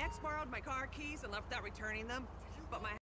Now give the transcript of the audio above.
ex borrowed my car keys and left without returning them, but my